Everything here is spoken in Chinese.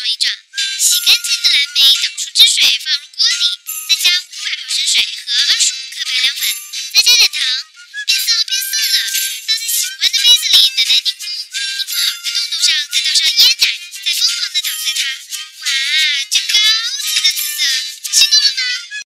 一掌，洗干净的蓝莓捣出汁水放入锅里，再加500毫升水和25克白凉粉，再加点糖，变色了，倒在喜欢的杯子里，等待凝固。凝固好的豆豆上再倒上椰奶，再疯狂地捣碎它。哇，这可